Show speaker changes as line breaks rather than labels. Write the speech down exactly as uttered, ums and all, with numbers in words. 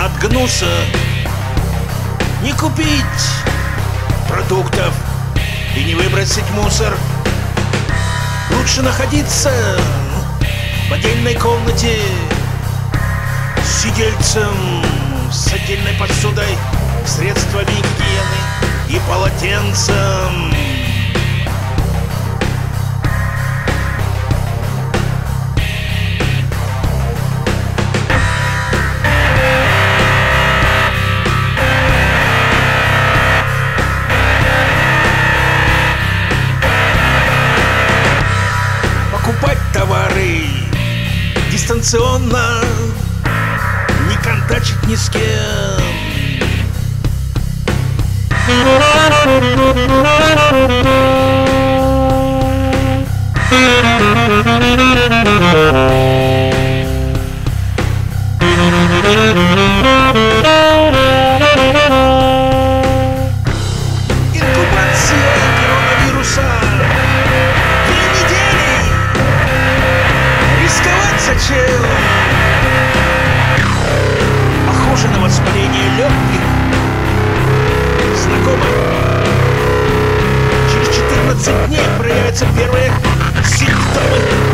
от гнуса, не купить продуктов и не выбросить мусор. Лучше находиться в отдельной комнате с сидельцем, с отдельной посудой, средствами гигиены и полотенцем. Покупать товары дистанционно, не контачить ни с кем. Инкубация коронавируса две недели. Рисковать зачем? Похоже на воспаление легких. Знакомо. Через четырнадцать дней проявятся первые симптомы.